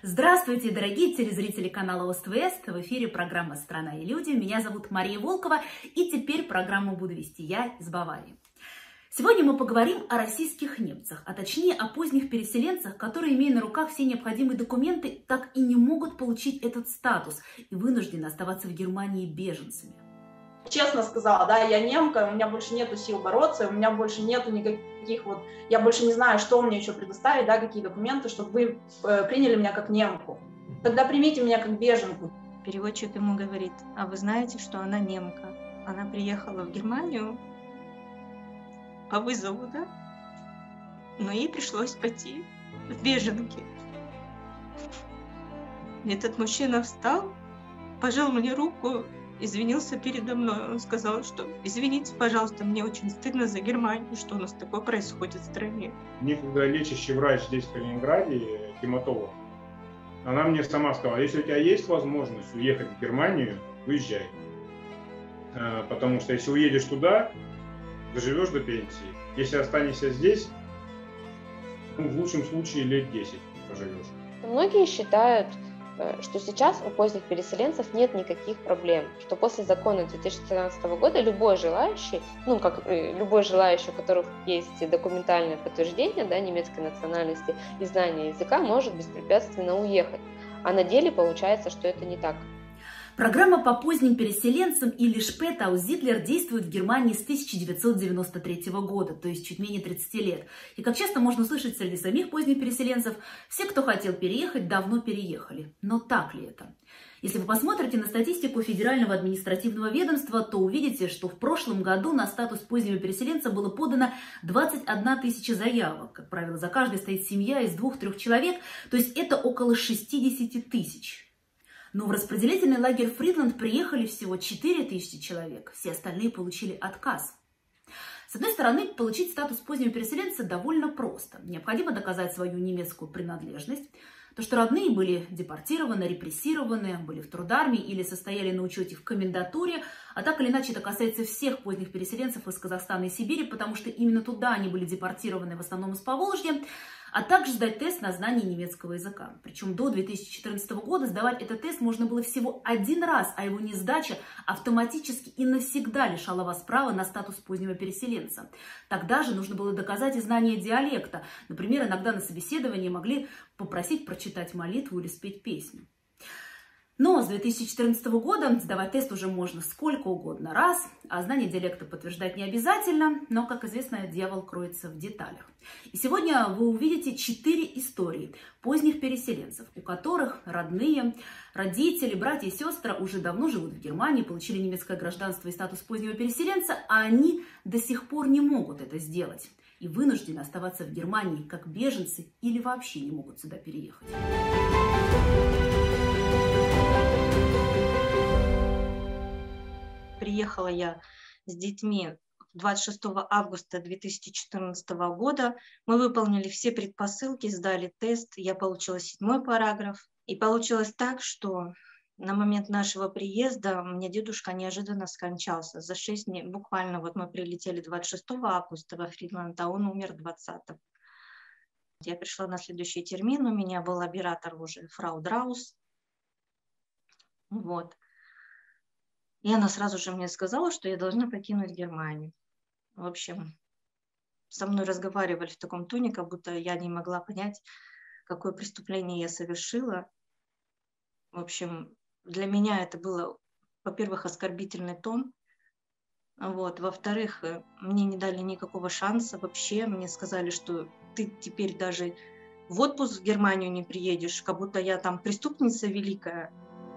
Здравствуйте, дорогие телезрители канала ОСТВС. В эфире программа «Страна и люди». Меня зовут Мария Волкова, и теперь программу буду вести я из Баварии. Сегодня мы поговорим о российских немцах, а точнее о поздних переселенцах, которые, имея на руках все необходимые документы, так и не могут получить этот статус и вынуждены оставаться в Германии беженцами. Честно сказала, да, я немка, у меня больше нету сил бороться, у меня больше нету никаких я больше не знаю, что мне еще предоставить, да, какие документы, чтобы вы приняли меня как немку. Тогда примите меня как беженку. Переводчик ему говорит: а вы знаете, что она немка? Она приехала в Германию по вызову, да? Но ей пришлось пойти в беженки. Этот мужчина встал, пожал мне руку, извинился передо мной. Он сказал, что извините, пожалуйста, мне очень стыдно за Германию, что у нас такое происходит в стране. Некогда лечащий врач здесь, в Калининграде, гематолог, она мне сама сказала: если у тебя есть возможность уехать в Германию, уезжай. Потому что если уедешь туда, доживешь до пенсии. Если останешься здесь, в лучшем случае лет 10 проживешь. Многие считают, что сейчас у поздних переселенцев нет никаких проблем, что после закона 2013 года любой желающий, любой желающий, у которого есть документальное подтверждение, да, немецкой национальности и знания языка, может беспрепятственно уехать. А на деле получается, что это не так. Программа по поздним переселенцам или Spätaussiedler действует в Германии с 1993 года, то есть чуть менее 30 лет. И как часто можно услышать среди самих поздних переселенцев, все, кто хотел переехать, давно переехали. Но так ли это? Если вы посмотрите на статистику Федерального административного ведомства, то увидите, что в прошлом году на статус позднего переселенца было подано 21 тысяча заявок. Как правило, за каждой стоит семья из 2-3 человек, то есть это около 60 тысяч. Но в распределительный лагерь Фридланд приехали всего 4000 человек, все остальные получили отказ. С одной стороны, получить статус позднего переселенца довольно просто. Необходимо доказать свою немецкую принадлежность, то, что родные были депортированы, репрессированы, были в трудармии или состояли на учете в комендатуре, а так или иначе это касается всех поздних переселенцев из Казахстана и Сибири, потому что именно туда они были депортированы, в основном из Поволжья, а также сдать тест на знание немецкого языка. Причем до 2014 года сдавать этот тест можно было всего один раз, а его несдача автоматически и навсегда лишала вас права на статус позднего переселенца. Тогда же нужно было доказать и знание диалекта. Например, иногда на собеседовании могли попросить прочитать молитву или спеть песню. Но с 2014 года сдавать тест уже можно сколько угодно раз, а знание диалекта подтверждать не обязательно, но, как известно, дьявол кроется в деталях. И сегодня вы увидите 4 истории поздних переселенцев, у которых родные, родители, братья и сестры уже давно живут в Германии, получили немецкое гражданство и статус позднего переселенца, а они до сих пор не могут это сделать и вынуждены оставаться в Германии как беженцы или вообще не могут сюда переехать. Приехала я с детьми 26 августа 2014 года. Мы выполнили все предпосылки, сдали тест, я получила 7-й параграф. И получилось так, что на момент нашего приезда у меня дедушка неожиданно скончался. За 6 дней, буквально мы прилетели 26 августа во Фридланд, а он умер 20-го. Я пришла на следующий термин, у меня был оператор уже, фрау Драус. И она сразу же мне сказала, что я должна покинуть Германию. В общем, со мной разговаривали в таком тоне, как будто я не могла понять, какое преступление я совершила. В общем, для меня это было, во-первых, оскорбительный тон. Во-вторых, мне не дали никакого шанса вообще. Мне сказали, что ты теперь даже в отпуск в Германию не приедешь, как будто я там преступница великая.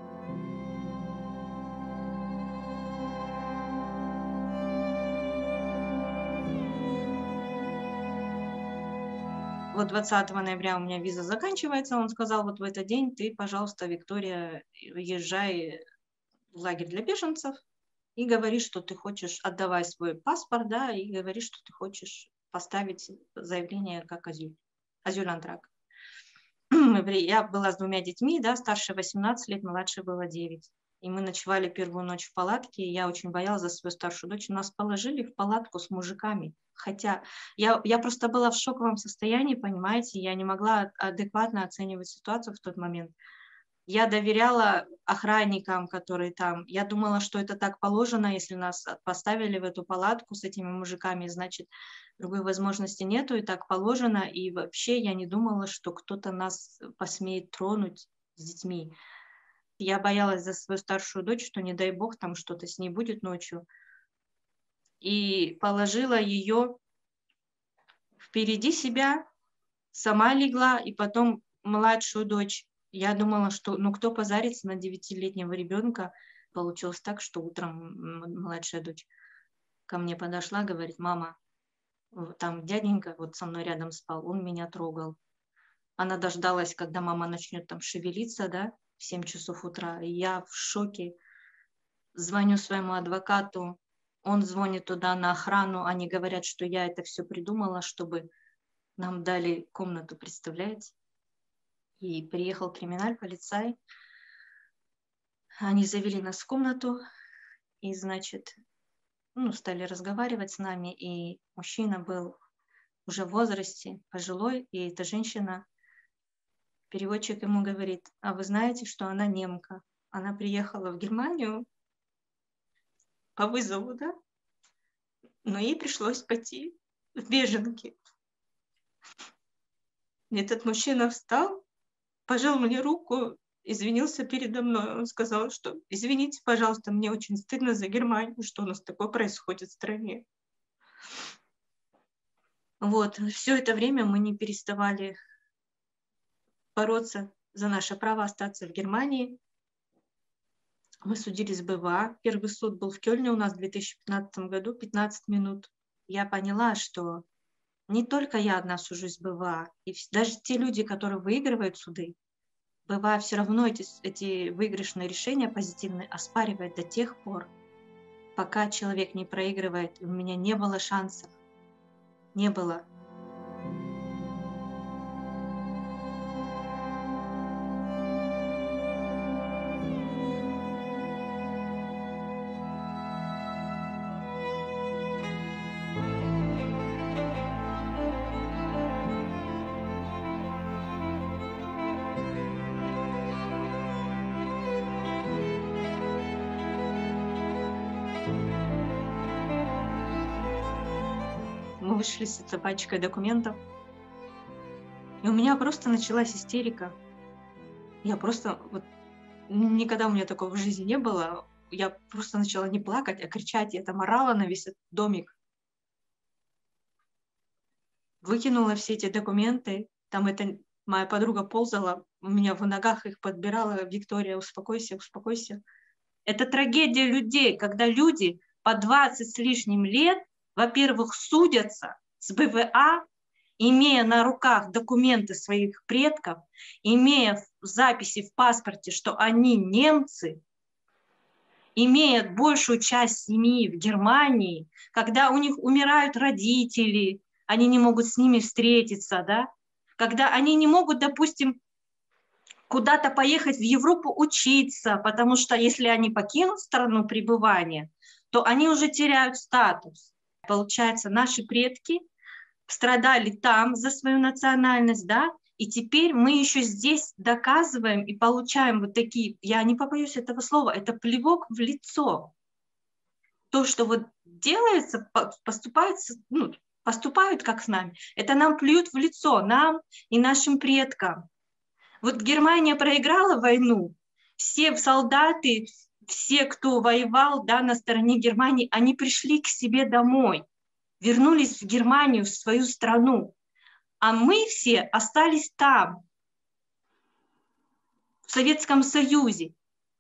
20 ноября у меня виза заканчивается, он сказал: в этот день ты, пожалуйста, Виктория, езжай в лагерь для беженцев и говори, что ты хочешь, отдавай свой паспорт, да, и говори, что ты хочешь поставить заявление как азюлантраг. Я была с 2 детьми, да, старше 18 лет, младше было 9. И мы ночевали первую ночь в палатке, и я очень боялась за свою старшую дочь. Нас положили в палатку с мужиками, Хотя я просто была в шоковом состоянии, понимаете, я не могла адекватно оценивать ситуацию в тот момент. Я доверяла охранникам, которые там. Я думала, что это так положено, если нас поставили в эту палатку с этими мужиками, значит, другой возможности нету, и так положено. И вообще я не думала, что кто-то нас посмеет тронуть с детьми. Я боялась за свою старшую дочь, что, не дай бог, там что-то с ней будет ночью. И положила ее впереди себя, сама легла, и потом младшую дочь. Я думала, что кто позарится на 9-летнего ребенка. Получилось так, что утром младшая дочь ко мне подошла, говорит: мама, там дяденька вот со мной рядом спал, он меня трогал. Она дождалась, когда мама начнет там шевелиться, да, в 7 часов утра. И я в шоке. Звоню своему адвокату, он звонит туда на охрану, они говорят, что я это все придумала, чтобы нам дали комнату, представляете? И приехал криминаль, полицай. Они завели нас в комнату и, значит, стали разговаривать с нами. И мужчина был уже в возрасте, пожилой, и эта женщина, переводчик ему говорит: а вы знаете, что она немка? Она приехала в Германию по вызову, да? Но ей пришлось пойти в беженки. Этот мужчина встал, пожал мне руку, извинился передо мной. Он сказал, что извините, пожалуйста, мне очень стыдно за Германию, что у нас такое происходит в стране. Вот, все это время мы не переставали бороться за наше право остаться в Германии. Мы судились в БВА. Первый суд был в Кёльне у нас в 2015 году, 15 минут. Я поняла, что не только я одна сужусь в БВА, и даже те люди, которые выигрывают суды, БВА все равно эти выигрышные решения позитивные оспаривает до тех пор, пока человек не проигрывает. У меня не было шансов. Не было. Мы вышли с этой пачкой документов, и у меня просто началась истерика. Я просто, никогда у меня такого в жизни не было. Я просто начала не плакать, а кричать. Я там орала на весь этот домик. Выкинула все эти документы. Там моя подруга ползала, у меня в ногах их подбирала. Виктория, успокойся, успокойся. Это трагедия людей, когда люди по 20 с лишним лет, во-первых, судятся с БВА, имея на руках документы своих предков, имея записи в паспорте, что они немцы, имея большую часть семьи в Германии, когда у них умирают родители, они не могут с ними встретиться, да? Когда они не могут, допустим, куда-то поехать в Европу учиться, потому что если они покинут страну пребывания, то они уже теряют статус. Получается, наши предки страдали там за свою национальность, да, и теперь мы еще здесь доказываем и получаем вот такие, я не побоюсь этого слова, это плевок в лицо. То, что вот делается, поступают как с нами, это нам плюют в лицо, нам и нашим предкам. Вот Германия проиграла войну, все солдаты, все, кто воевал, да, на стороне Германии, они пришли к себе домой, вернулись в Германию, в свою страну. А мы все остались там, в Советском Союзе.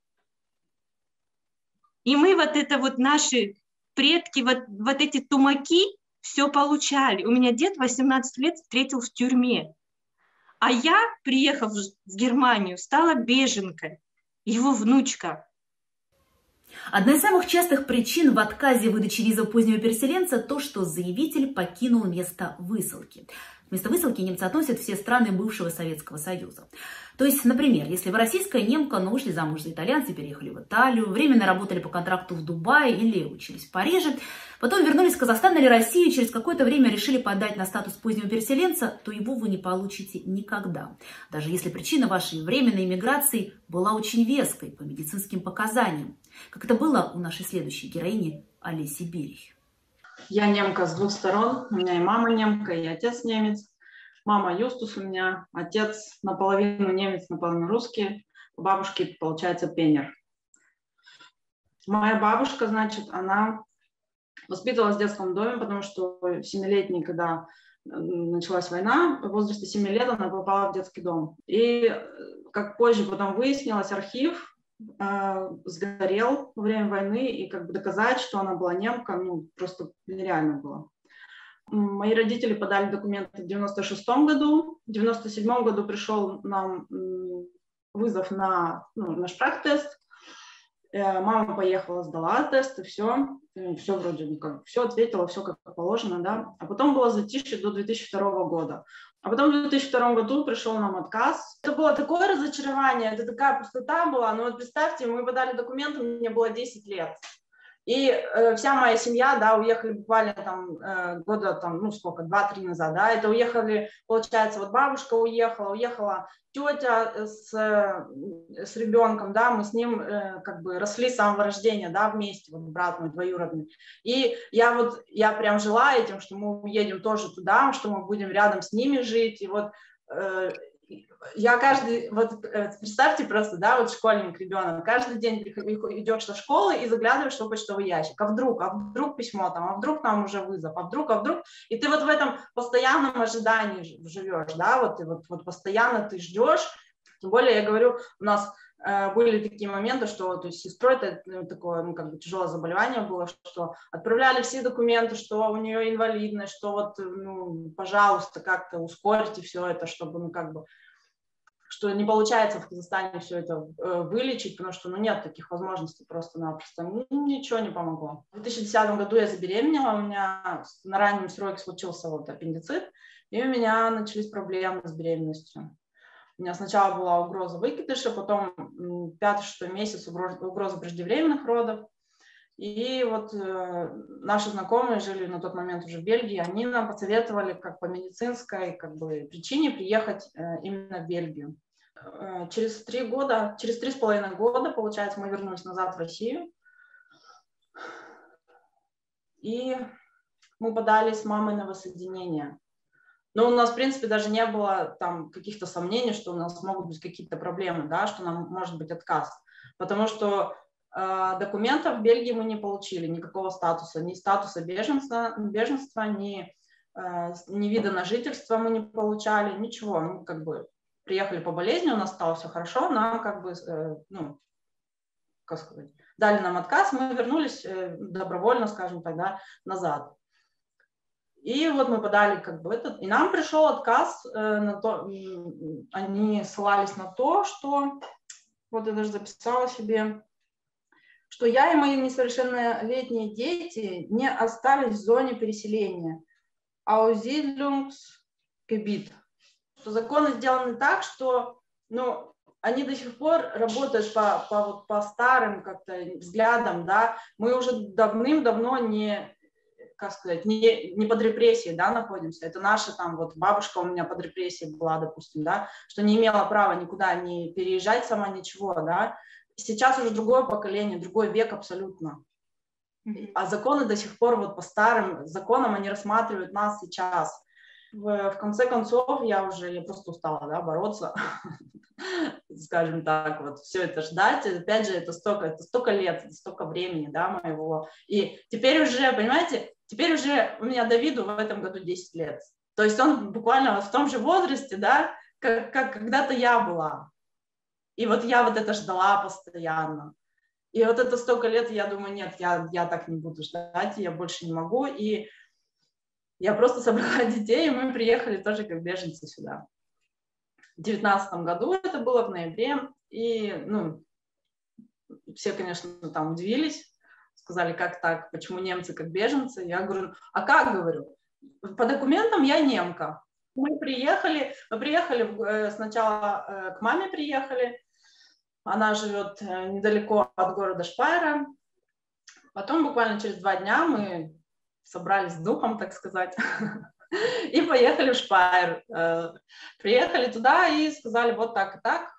И мы наши предки, вот эти тумаки все получали. У меня дед 18 лет встретил в тюрьме. А я, приехав в Германию, стала беженкой, его внучка. Одна из самых частых причин в отказе в выдаче визы позднего переселенца – то, что заявитель покинул место высылки. Вместо высылки немцы относят все страны бывшего Советского Союза. То есть, например, если вы российская немка, но вышли замуж за итальянца, переехали в Италию, временно работали по контракту в Дубае или учились в Париже, потом вернулись в Казахстан или Россию, и через какое-то время решили подать на статус позднего переселенца, то его вы не получите никогда. Даже если причина вашей временной иммиграции была очень веской по медицинским показаниям, как это было у нашей следующей героини Олеси Берих. Я немка с двух сторон. У меня и мама немка, и отец немец. Мама Юстус у меня, отец наполовину немец, наполовину русский. У бабушки, получается, пенер. Моя бабушка, значит, она воспитывалась в детском доме, потому что 7-летней, когда началась война, в возрасте 7 лет она попала в детский дом. И, как позже потом выяснилось, архив сгорел во время войны, и как бы доказать, что она была немка, ну, просто нереально было. Мои родители подали документы в 96-м году. В 97-м году пришел нам вызов на шпраг-тест. Мама поехала, сдала тест, и все вроде, ну, как, все ответила, все как положено, да. А потом было затишье до 2002 года. А потом в 2002 году пришел нам отказ. Это было такое разочарование, это такая пустота была. Но вот представьте, мы подали документы, мне было 10 лет. И вся моя семья, да, уехали буквально там года, там, ну сколько, 2-3 назад, да, это уехали, получается, вот бабушка уехала тетя с ребенком, да, мы с ним как бы росли с самого рождения, да, вместе, вот брат мой двоюродный. И я прям жила этим, что мы уедем тоже туда, что мы будем рядом с ними жить, и вот представьте просто, да, вот школьник, ребенок, каждый день идешь со школы и заглядываешь в почтовый ящик, а вдруг письмо там, а вдруг там уже вызов, а вдруг, и ты вот в этом постоянном ожидании живешь, да, вот постоянно ты ждешь, тем более, я говорю, у нас были такие моменты, что, то есть, сестрой это такое, ну, как бы тяжелое заболевание было, что отправляли все документы, что у нее инвалидность, что вот, ну, пожалуйста, как-то ускорьте все это, чтобы, ну, как бы, что не получается в Казахстане все это вылечить, потому что, ну, нет таких возможностей просто-напросто. Ничего не помогло. В 2010 году я забеременела, у меня на раннем сроке случился вот аппендицит, и у меня начались проблемы с беременностью. У меня сначала была угроза выкидыша, потом 5-6 месяц угроза преждевременных родов. И вот наши знакомые жили на тот момент уже в Бельгии, они нам посоветовали как по медицинской как бы причине приехать именно в Бельгию. Через 3,5 года, получается, мы вернулись назад в Россию. И мы подали с мамой на воссоединение. Но у нас, в принципе, даже не было там каких-то сомнений, что у нас могут быть какие-то проблемы, да, что нам может быть отказ. Потому что документов в Бельгии мы не получили, никакого статуса, ни статуса беженства, ни вида на жительство мы не получали, ничего. Мы как бы приехали по болезни, у нас стало все хорошо, нам как бы, ну, как сказать, дали нам отказ, мы вернулись добровольно, скажем так, да, назад. И вот мы подали как бы и нам пришел отказ на то, они ссылались на то, что, вот я даже записала себе, что я и мои несовершеннолетние дети не остались в зоне переселения. Aussiedlungsgebiet. Что законы сделаны так, что, ну, они до сих пор работают по старым как-то взглядам, да, мы уже давным-давно не под репрессией, да, находимся. Это наша там, вот бабушка у меня под репрессией была, допустим, да, что не имела права никуда не переезжать сама, ничего, да. Сейчас уже другое поколение, другой век абсолютно. А законы до сих пор вот по старым законам они рассматривают нас сейчас. В конце концов, я просто устала, да, бороться, скажем так, вот все это ждать. Опять же, это столько лет, это столько времени, да, моего. И теперь уже, понимаете, у меня Давиду в этом году 10 лет. То есть он буквально в том же возрасте, да, как когда-то я была. И вот я вот это ждала постоянно. И вот это столько лет, я думаю, нет, я так не буду ждать, я больше не могу. И я просто собрала детей, и мы приехали тоже как беженцы сюда. В 2019 году это было в ноябре, и, ну, все, конечно, там удивились, сказали, как так, почему немцы как беженцы. Я говорю, а как, говорю, по документам я немка, Мы приехали сначала к маме приехали, она живет недалеко от города Шпайра. Потом буквально через 2 дня мы собрались с духом, так сказать, и поехали в Шпайр. Приехали туда и сказали вот так и так,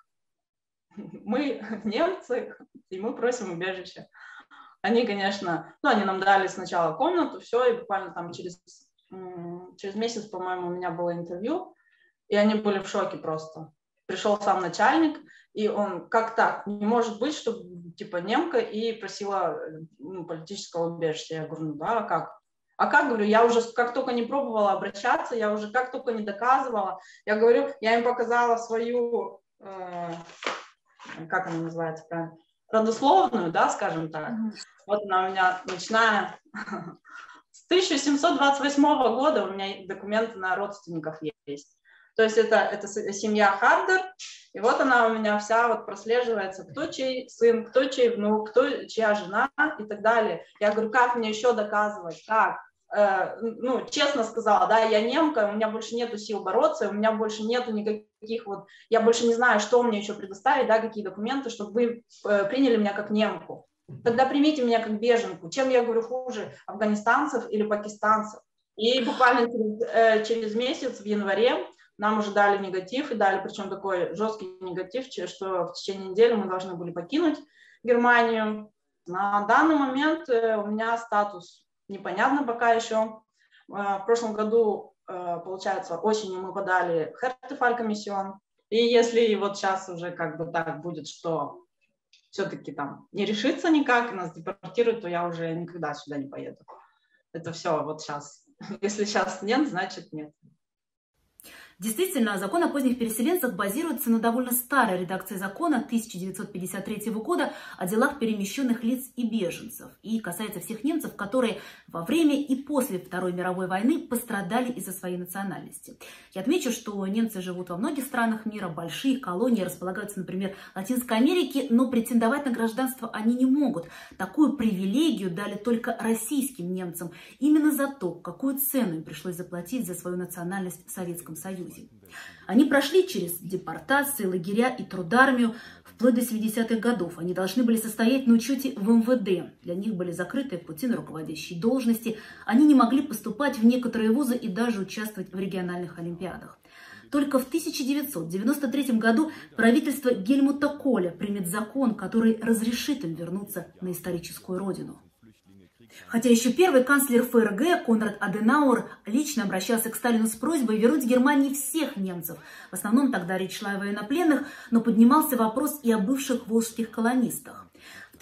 мы немцы, и мы просим убежище. Они, конечно, они нам дали сначала комнату, все, и буквально там через месяц, по-моему, у меня было интервью, и они были в шоке просто. Пришел сам начальник, и он, как так, не может быть, чтобы, типа, немка и просила политического убежища. Я говорю, ну да, а как? А как, говорю, я уже как только не пробовала обращаться, я уже как только не доказывала. Я говорю, я им показала свою, как она называется правильно, родословную, да, скажем так. Вот она у меня, начиная с 1728 года, у меня документы на родственников есть. То есть это семья Хардер, и вот она у меня вся вот прослеживается, кто чей сын, кто чей внук, кто чья жена и так далее. Я говорю, как мне еще доказывать, как? Честно сказала, да, я немка, у меня больше нету сил бороться, у меня больше нету никаких вот, я больше не знаю, что мне еще предоставить, да, какие документы, чтобы вы приняли меня как немку. Тогда примите меня как беженку. Чем я, говорю, хуже, афганистанцев или пакистанцев? И буквально через месяц, в январе, нам уже дали негатив, и дали, причем такой жесткий негатив, что в течение недели мы должны были покинуть Германию. На данный момент у меня статус непонятно пока еще. В прошлом году, получается, осенью мы подали Härtefallkommission, и если вот сейчас уже как бы так будет, что все-таки там не решится никак, нас депортируют, то я уже никогда сюда не поеду. Это все вот сейчас. Если сейчас нет, значит нет. Действительно, закон о поздних переселенцах базируется на довольно старой редакции закона 1953 года о делах перемещенных лиц и беженцев и касается всех немцев, которые во время и после Второй мировой войны пострадали из-за своей национальности. Я отмечу, что немцы живут во многих странах мира, большие колонии располагаются, например, в Латинской Америке, но претендовать на гражданство они не могут. Такую привилегию дали только российским немцам, именно за то, какую цену им пришлось заплатить за свою национальность в Советском Союзе. Они прошли через депортации, лагеря и трудармию вплоть до 70-х годов. Они должны были состоять на учете в МВД. Для них были закрыты пути на руководящие должности. Они не могли поступать в некоторые вузы и даже участвовать в региональных олимпиадах. Только в 1993 году правительство Гельмута Коля примет закон, который разрешит им вернуться на историческую родину. Хотя еще первый канцлер ФРГ Конрад Аденауэр лично обращался к Сталину с просьбой вернуть в Германии всех немцев. В основном тогда речь шла о военнопленных, но поднимался вопрос и о бывших волжских колонистах. В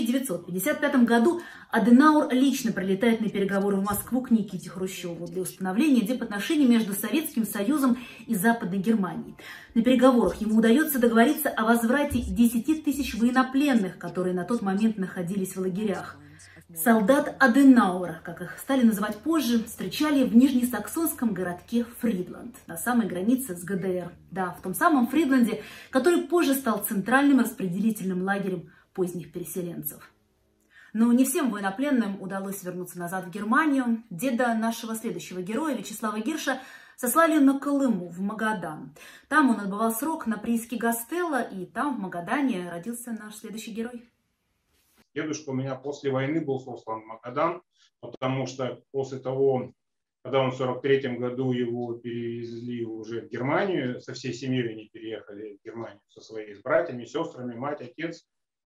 1955 году Аденауэр лично прилетает на переговоры в Москву к Никите Хрущеву для установления дипотношений между Советским Союзом и Западной Германией. На переговорах ему удается договориться о возврате 10 тысяч военнопленных, которые на тот момент находились в лагерях. Солдат Аденауэра, как их стали называть позже, встречали в нижнесаксонском городке Фридланд, на самой границе с ГДР. Да, в том самом Фридланде, который позже стал центральным распределительным лагерем поздних переселенцев. Но не всем военнопленным удалось вернуться назад в Германию. Деда нашего следующего героя, Вячеслава Гирша, сослали на Колыму, в Магадан. Там он отбывал срок на прииске Гастелло, и там, в Магадане, родился наш следующий герой. Дедушка у меня после войны был сослан в Магадан, потому что после того, когда он в 1943 году его перевезли уже в Германию, со всей семьей они переехали в Германию, со своими братьями, сестрами, мать, отец.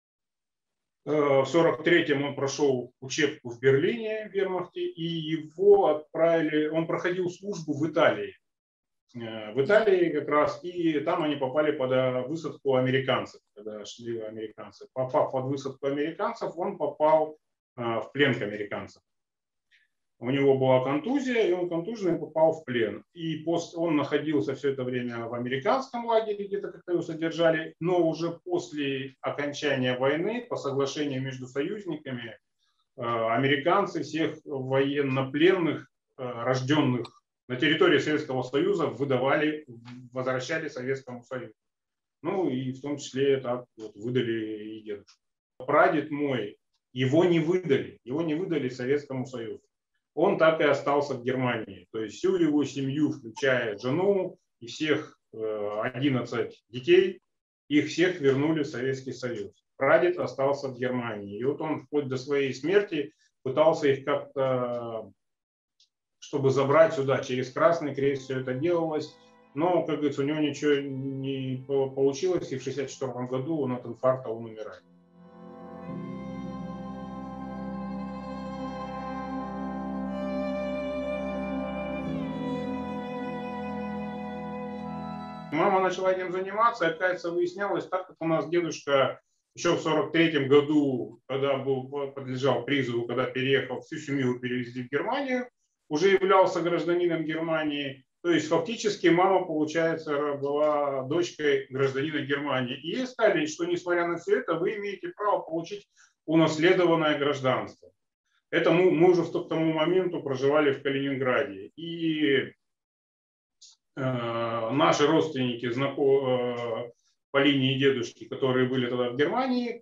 В 1943-м он прошел учебку в Берлине, в вермахте, и его отправили, он проходил службу в Италии. В Италии как раз, и там они попали под высадку американцев, когда шли американцы. Попав под высадку американцев, он попал в плен к американцам. У него была контузия, и он контуженный попал в плен. И он находился все это время в американском лагере, где-то как-то его содержали, но уже после окончания войны, по соглашению между союзниками, американцы всех военнопленных, рожденных на территории Советского Союза, возвращали Советскому Союзу. Ну и в том числе так вот выдали и дедушку. Прадед мой, его не выдали Советскому Союзу. он так и остался в Германии. То есть всю его семью, включая жену и всех 11 детей, их всех вернули в Советский Союз. Прадед остался в Германии. И вот он вплоть до своей смерти пытался их как-то, чтобы забрать сюда, через Красный Крест все это делалось. Но, как говорится, у него ничего не получилось, и в 1964 году он от инфаркта умирает. Мама начала этим заниматься, и, оказывается, выяснялось, так как у нас дедушка еще в 1943 году, когда подлежал призыву, когда переехал, всю семью перевезли в Германию, уже являлся гражданином Германии. То есть фактически мама, получается, была дочкой гражданина Германии. И ей сказали, что несмотря на все это, вы имеете право получить унаследованное гражданство. Это мы уже к тому моменту проживали в Калининграде. И наши родственники по линии дедушки, которые были тогда в Германии,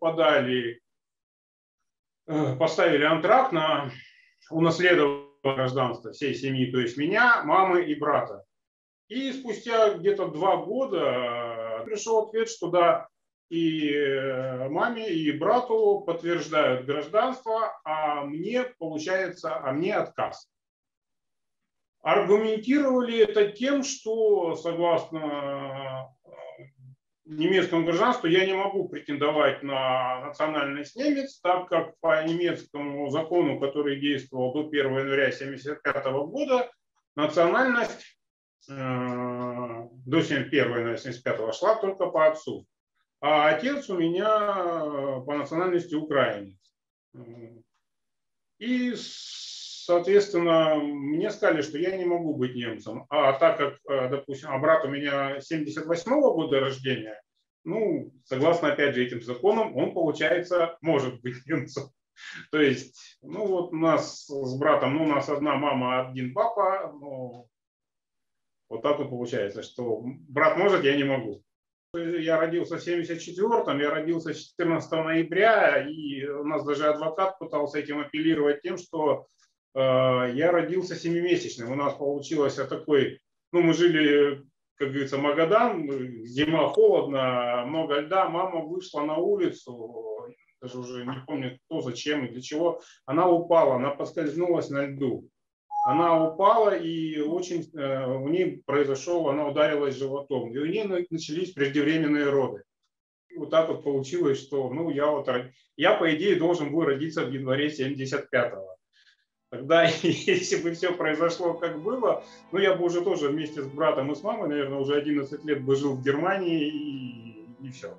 поставили антракт на унаследование гражданства всей семьи, то есть меня, мамы и брата. И спустя где-то 2 года пришел ответ, что да, и маме, и брату подтверждают гражданство, а мне, получается, отказ. Аргументировали это тем, что согласно немецкому гражданству я не могу претендовать на национальность немец, так как по немецкому закону, который действовал до 1 января 1975 года, национальность до 1 января 1975 шла только по отцу. А отец у меня по национальности украинец. И, соответственно, мне сказали, что я не могу быть немцем. А так как, допустим, брат у меня 78-го года рождения, ну, согласно, опять же, этим законам, он, получается, может быть немцем. То есть, ну, вот у нас с братом, ну, у нас одна мама, один папа. Ну, вот так вот получается, что брат может, я не могу. Я родился в 1974-м, я родился 14 ноября, и у нас даже адвокат пытался этим апеллировать тем, что я родился 7-месячным. У нас получилось такой, ну, мы жили, как говорится, Магадан, зима, холодно, много льда. Мама вышла на улицу, даже уже не помню кто, зачем и для чего. Она упала, она поскользнулась на льду. Она упала, и у нее она ударилась животом. И у нее начались преждевременные роды. И вот так вот получилось, что ну, я, по идее, должен был родиться в январе 75-го. Тогда, если бы все произошло как было, ну, я бы уже тоже вместе с братом и с мамой, наверное, уже 11 лет бы жил в Германии, и все.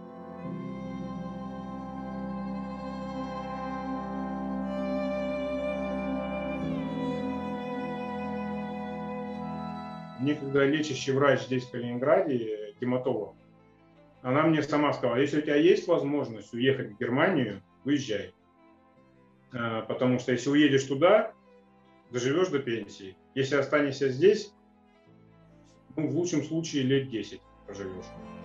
Мне когда лечащий врач здесь, в Калининграде, гематолог, она мне сама сказала, если у тебя есть возможность уехать в Германию, уезжай. Потому что если уедешь туда, доживешь до пенсии. Если останешься здесь, ну, в лучшем случае лет 10 проживешь.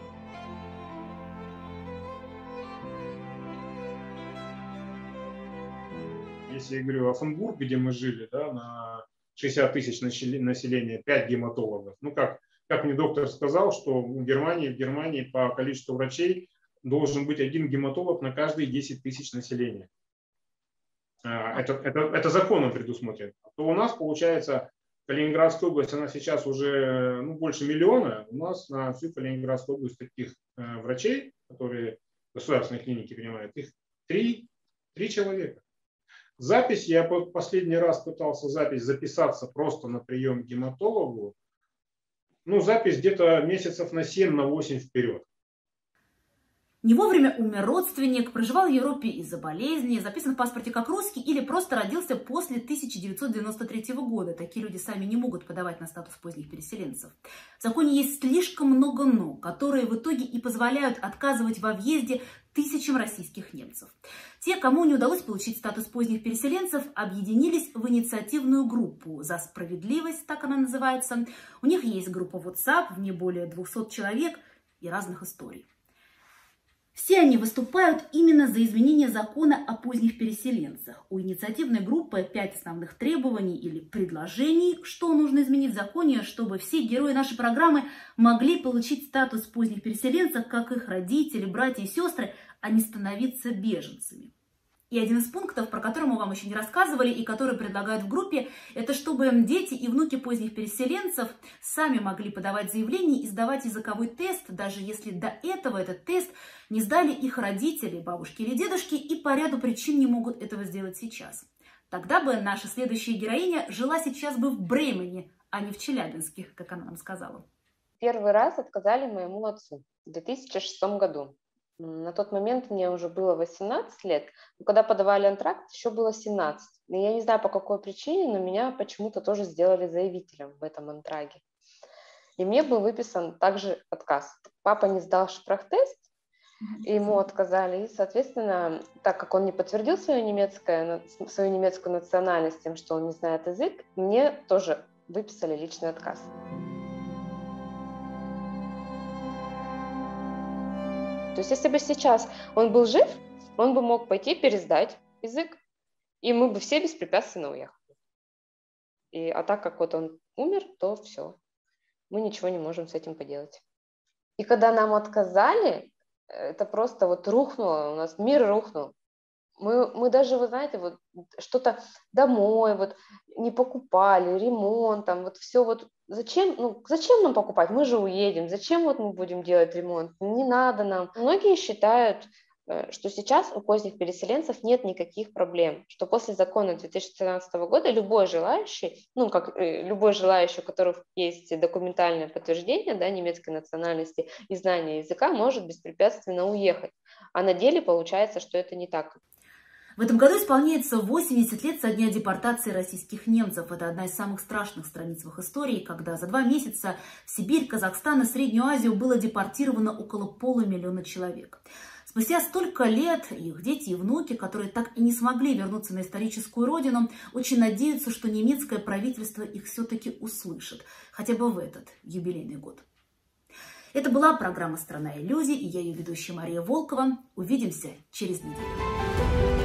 Если я говорю о Оффенбург, где мы жили, да, на 60 тысяч населения, 5 гематологов. Ну, как мне доктор сказал, что в Германии по количеству врачей должен быть 1 гематолог на каждые 10 тысяч населения. Это законом предусмотрено. То у нас, получается, Калининградская область, она сейчас уже больше 1 миллиона. У нас на всю Калининградскую область таких врачей, которые в государственной клинике принимают, их 3 человека. Запись, я последний раз пытался записаться просто на прием к гематологу. Ну, запись где-то месяцев на 7-8 вперед. Не вовремя умер родственник, проживал в Европе из-за болезни, записан в паспорте как русский или просто родился после 1993 года. Такие люди сами не могут подавать на статус поздних переселенцев. В законе есть слишком много «но», которые в итоге и позволяют отказывать во въезде тысячам российских немцев. Те, кому не удалось получить статус поздних переселенцев, объединились в инициативную группу «За справедливость», так она называется. У них есть группа WhatsApp, в ней более 200 человек и разных историй. Все они выступают именно за изменение закона о поздних переселенцах. У инициативной группы 5 основных требований или предложений, что нужно изменить в законе, чтобы все герои нашей программы могли получить статус поздних переселенцев, как их родители, братья и сестры, а не становиться беженцами. И один из пунктов, про который мы вам еще не рассказывали и который предлагают в группе, это чтобы дети и внуки поздних переселенцев сами могли подавать заявление и сдавать языковой тест, даже если до этого этот тест не сдали их родители, бабушки или дедушки, и по ряду причин не могут этого сделать сейчас. Тогда бы наша следующая героиня жила сейчас бы в Бремене, а не в Челябинске, как она нам сказала. Первый раз отказали моему отцу в 2006 году. На тот момент мне уже было 18 лет, но когда подавали антракт, еще было 17. И я не знаю, по какой причине, но меня почему-то тоже сделали заявителем в этом антраге. И мне был выписан также отказ. Папа не сдал шпрахтест, и ему отказали. И, соответственно, так как он не подтвердил свою немецкую национальность тем, что он не знает язык, мне тоже выписали личный отказ. То есть, если бы сейчас он был жив, он бы мог пойти пересдать язык, и мы бы все беспрепятственно уехали. А так как вот он умер, то все, мы ничего не можем с этим поделать. И когда нам отказали, это просто вот рухнуло, у нас мир рухнул. Мы даже, вы знаете, вот что-то домой вот не покупали, ремонт, там вот все вот. Зачем нам покупать? Мы же уедем. Зачем вот мы будем делать ремонт? Не надо нам. Многие считают, что сейчас у поздних переселенцев нет никаких проблем, что после закона 2013 года любой желающий, у которого есть документальное подтверждение, да, немецкой национальности и знания языка, может беспрепятственно уехать. А на деле получается, что это не так. В этом году исполняется 80 лет со дня депортации российских немцев. Это одна из самых страшных страниц в их истории, когда за 2 месяца в Сибирь, Казахстан и Среднюю Азию было депортировано около 500 000 человек. Спустя столько лет их дети и внуки, которые так и не смогли вернуться на историческую родину, очень надеются, что немецкое правительство их все-таки услышит, хотя бы в этот юбилейный год. Это была программа «Страна иллюзий», и я ее ведущая Мария Волкова. Увидимся через неделю.